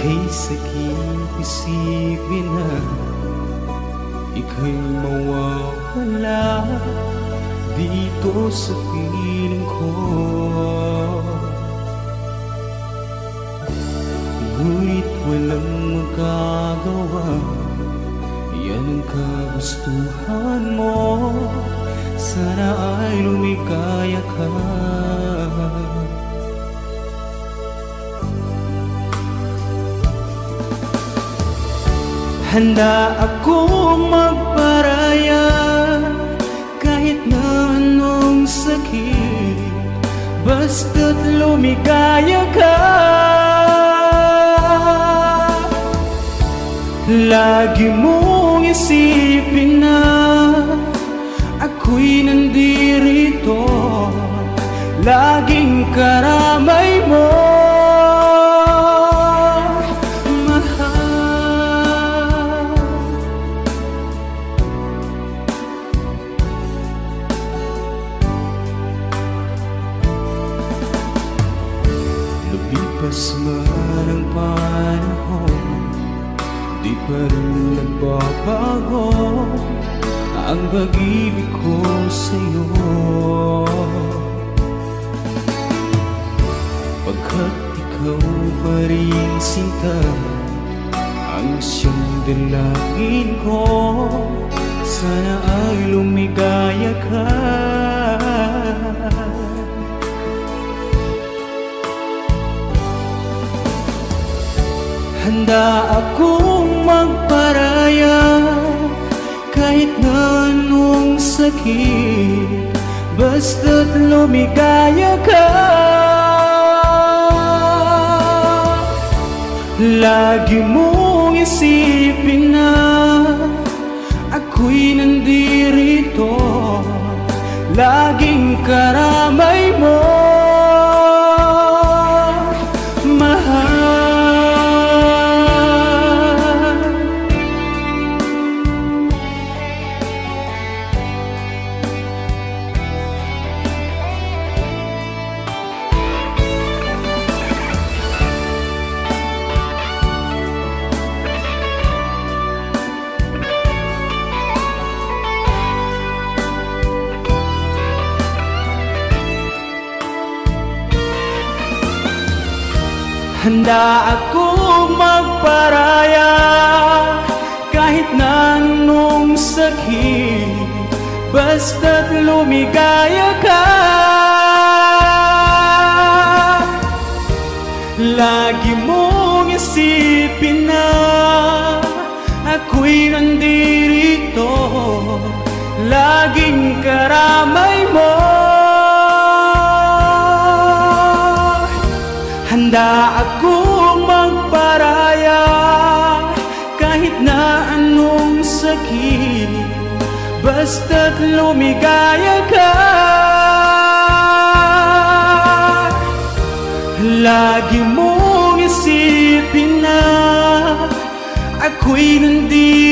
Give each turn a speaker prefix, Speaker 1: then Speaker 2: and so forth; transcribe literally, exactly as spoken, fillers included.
Speaker 1: Kay sakit isipin na ika'y mawawala dito sa piling ko. Ngunit walang magagawa, yan ang kagustuhan mo. Sana ay lumikaya ka. Handa akong magparaya kahit na anong sakit, basta't lumikaya ka. Lagi mong isipin na ako'y nandirito, laging karamay mo. Lumipas man ang panahon, di pa rin nagbabago ang pag-ibig ko sa'yo. Pagkat ikaw pa rin sinta ang siyang dalangin ko, sana ay lumigaya ka. Handa akong magparaya kahit na anong sakit, basta't lumigaya ka. Lagi mong isipin na ako'y nandirito, laging karamay mo. Handa akong magparaya kahit na anong sakit, basta't lumigaya ka. Lagi mong isipin na ako'y nandirito, laging karamay mo. Handa akong magparaya kahit na anong sakit, basta't lumigaya ka. Lagi mong isipin na ako'y nandito,